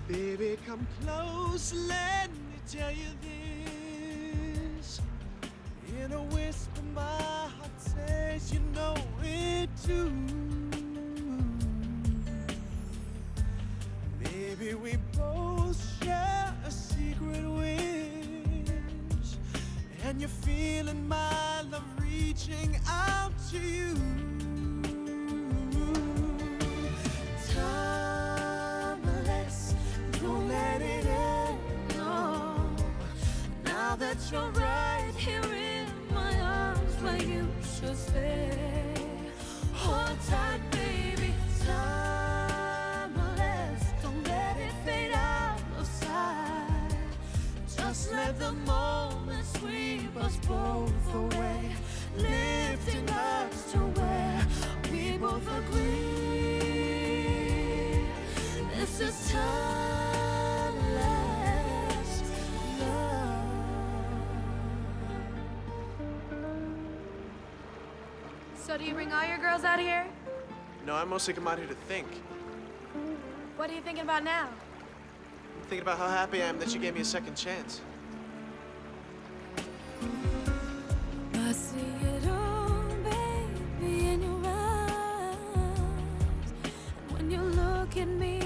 Baby, come close, let me tell you this. In a whisper, my heart says you know it too. Maybe we both share a secret wish, and you're feeling my love reaching out to you. Timeless, don't let it end, no. Now that you're right here in my arms, where you should stay. Hold tight, baby, timeless. Don't let it fade out of sight. Just let the moment sweep us both away, lifting us to where we both agree. This is timeless love. So do you bring all your girls out here? No, I mostly come out here to think. What are you thinking about now? I'm thinking about how happy I am that you gave me a second chance. I see it all, baby, in your eyes. And when you look at me,